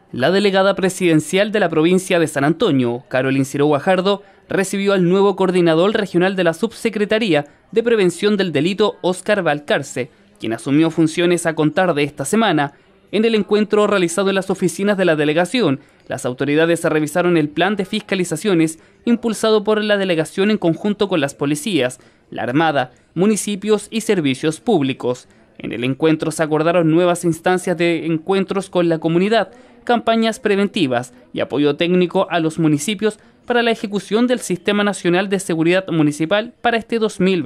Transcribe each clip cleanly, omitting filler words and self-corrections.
La delegada presidencial de la provincia de San Antonio, Carolyn Ciro Guajardo, recibió al nuevo coordinador regional de la Subsecretaría de Prevención del Delito, Óscar Valcarce, quien asumió funciones a contar de esta semana. En el encuentro realizado en las oficinas de la delegación, las autoridades revisaron el plan de fiscalizaciones impulsado por la delegación en conjunto con las policías, la Armada, municipios y servicios públicos. En el encuentro se acordaron nuevas instancias de encuentros con la comunidad, campañas preventivas y apoyo técnico a los municipios para la ejecución del Sistema Nacional de Seguridad Municipal para este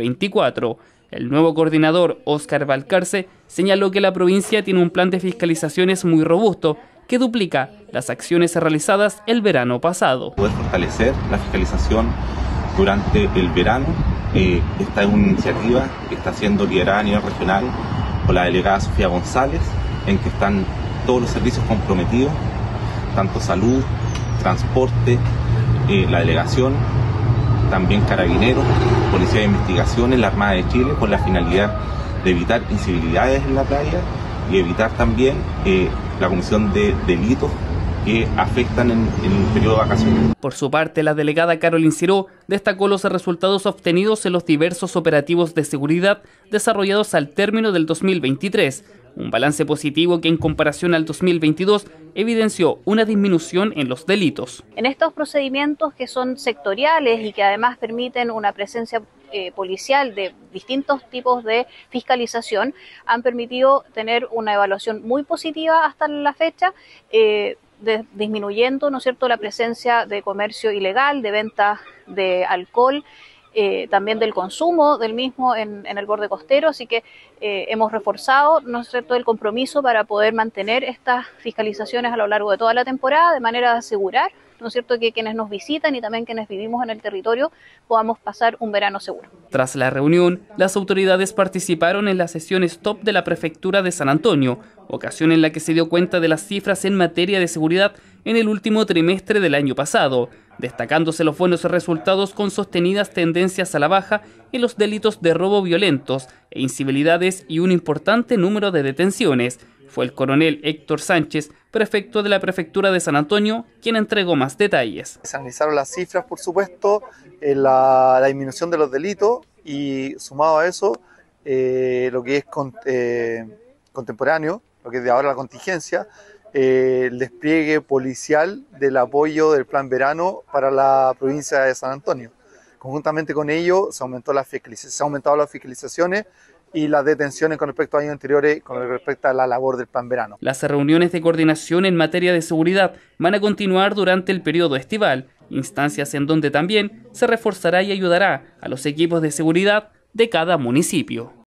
2024. El nuevo coordinador, Óscar Valcarce, señaló que la provincia tiene un plan de fiscalizaciones muy robusto que duplica las acciones realizadas el verano pasado. Poder fortalecer la fiscalización durante el verano. Esta es una iniciativa que está siendo liderada a nivel regional por la delegada Sofía González, en que están todos los servicios comprometidos, tanto salud, transporte, la delegación, también carabineros, policía de investigaciones, la Armada de Chile, con la finalidad de evitar incivilidades en la playa y evitar también la comisión de delitos que afectan en el periodo vacacional. Por su parte, la delegada Carolyn Ciro destacó los resultados obtenidos en los diversos operativos de seguridad desarrollados al término del 2023, un balance positivo que en comparación al 2022 evidenció una disminución en los delitos. En estos procedimientos que son sectoriales y que además permiten una presencia policial de distintos tipos de fiscalización, han permitido tener una evaluación muy positiva hasta la fecha, disminuyendo, ¿no es cierto?, la presencia de comercio ilegal, de venta de alcohol, también del consumo del mismo en el borde costero, así que hemos reforzado, ¿no es cierto?, el compromiso para poder mantener estas fiscalizaciones a lo largo de toda la temporada, de manera de asegurar, ¿no es cierto?, que quienes nos visitan y también quienes vivimos en el territorio podamos pasar un verano seguro. Tras la reunión, las autoridades participaron en la sesión stop de la Prefectura de San Antonio, ocasión en la que se dio cuenta de las cifras en materia de seguridad en el último trimestre del año pasado, destacándose los buenos resultados con sostenidas tendencias a la baja en los delitos de robo violentos e incivilidades y un importante número de detenciones. Fue el coronel Héctor Sánchez, prefecto de la Prefectura de San Antonio, quien entregó más detalles. Se analizaron las cifras, por supuesto, la disminución de los delitos y sumado a eso, lo que es contemporáneo, lo que es de ahora la contingencia, el despliegue policial del apoyo del Plan Verano para la provincia de San Antonio. Conjuntamente con ello se han aumentado las fiscalizaciones y las detenciones con respecto a años anteriores, con respecto a la labor del Plan Verano. Las reuniones de coordinación en materia de seguridad van a continuar durante el periodo estival, instancias en donde también se reforzará y ayudará a los equipos de seguridad de cada municipio.